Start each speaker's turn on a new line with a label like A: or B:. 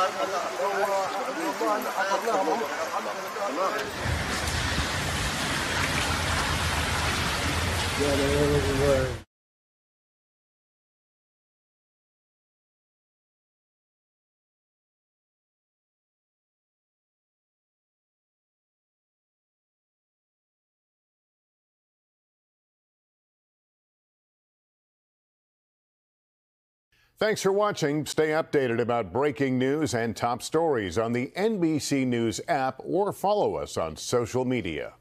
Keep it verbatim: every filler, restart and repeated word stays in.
A: Thanks for watching. Stay updated about breaking news and top stories on the N B C News app or follow us on social media.